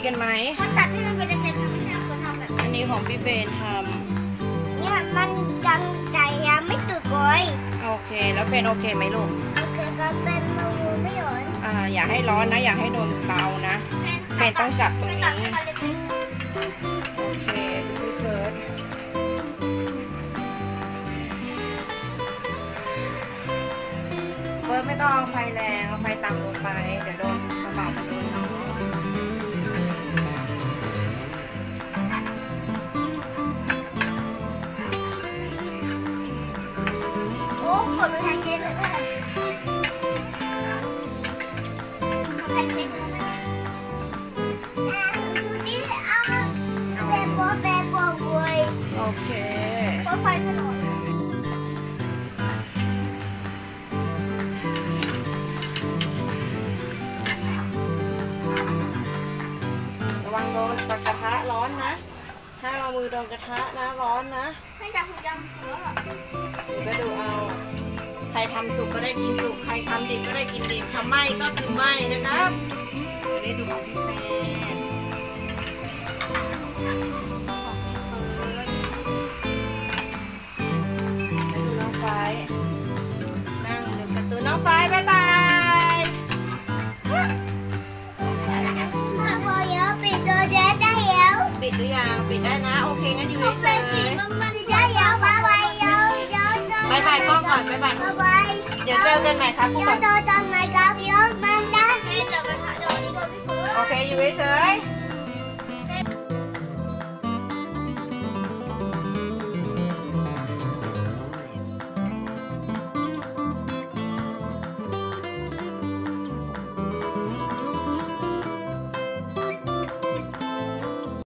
กันไหมมันตัดให้มันเป็นเส้นๆไม่ใช่คนทำแบบอันนี้ของพี่เบนทเนี่ยมันดังใจยังไม่ตื่นเลยำโอเคแล้วเบนโอเคไหมลูกโอเคก็เป็นมือไม่ร้อนอย่าให้ร้อนนะอย่าให้โดนเตานะเบนต้องจับตรงนี้โอเคดูเฟิร์สไม่ต้องเอาไฟแรงเอาไฟต่ำลงไปเดี๋ยวโดนกระเป๋าโดนน้องโอ้ขนมันแทงเย็นเลยแทงเย็นเลยดูดิเอาแบบบัวเว้ยโอเคก็ไฟถนนระวังโดนกระทะร้อนนะถ้าเอามือโดนกระทะนะร้อนนะให้จับหัวหัวก็ดูเอาใครทำสุกก็ได้กินสุกใครทำดิบก็ได้กินดิบทำไหม้ก็คือไหม้นะครับจะได้ดูของพี่แฟนดูน้องไฟนั่งดูการ์ตูนน้องไฟบ๊ายบายปิดหรือยังปิดได้นะโอเคงั้นอยู่เฉยบายบายกล้องก่อนบายบายเดี๋ยวเจอกันใหม่ครับทุกคนโอเคอยู่เฉย